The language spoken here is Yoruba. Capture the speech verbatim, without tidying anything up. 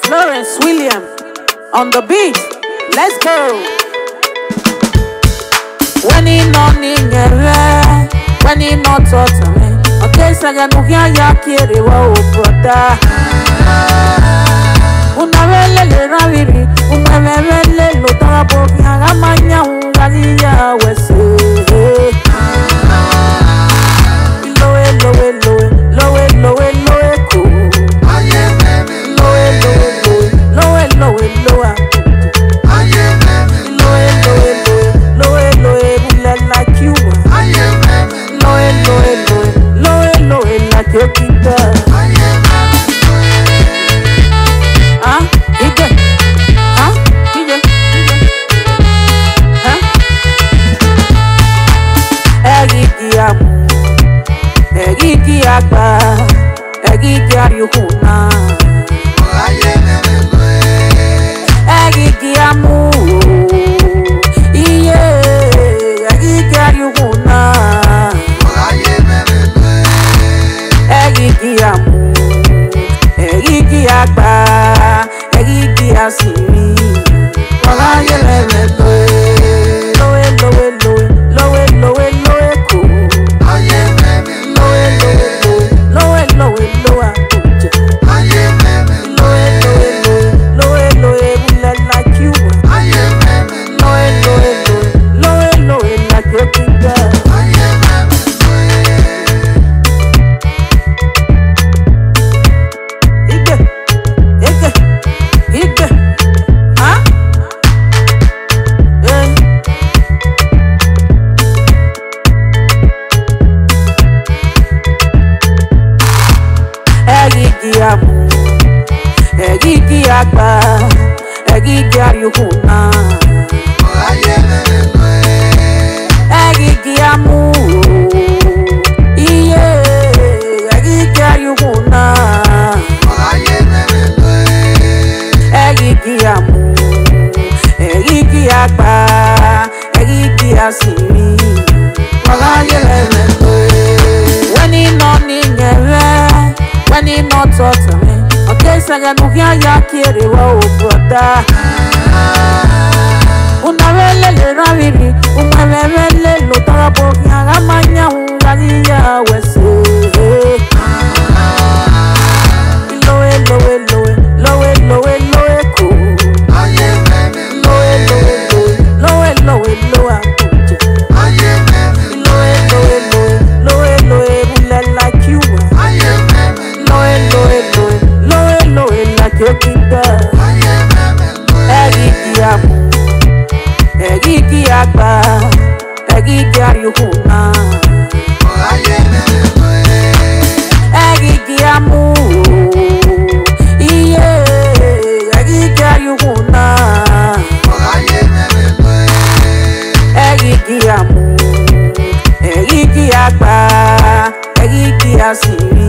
Lawrence William on the beat. Let's go. When he not in a when he not taught me. Okay, so I know ya ya kiri wa brother. Unavele le raviri, unavele lo tarapo ya gamanya ungali ya wese. Lowe lowe lowe lowe lowe lowe ko. Lowe lowe lowe lowe lowe. Lowe lowe lowe lowe lowe like you. Lowe lowe lowe lowe lowe like your guitar. Ah, ige, ah, ige, ah. Egi amu, egi agba, egi ariuna. Egi amu, iye, egi ariuna. Egi amu, egi agba, egi asiri. Oye lele lowe, lowe lowe lowe lowe lowe ko. Lowe lowe lowe lowe lowe akunje. Lowe lowe lowe lowe lowe like you. Lowe lowe lowe lowe lowe like your guitar. Ige, ige, ige, ah, eh. Egi amu, egi agba, egi ariuna. Egi amu, iye, egi ariuna. Egi amu, egi agba, egi asiri. Oye lele when he not in a when he not taught me. Okay, so I know ya ya kiri wa brother. Unavele le raviri, unavele lo tarapo ya gamanya ungali ya wese. Lowe lowe lowe lowe lowe lowe ko. Lowe lowe lowe lowe lowe akunje. Lowe lowe lowe lowe lowe like you. Lowe lowe lowe lowe lowe like your guitar. Egi amu, egi agba, egi ariuna. Egi amu, iye, egi ariuna. Egi amu, egi agba, egi asiri.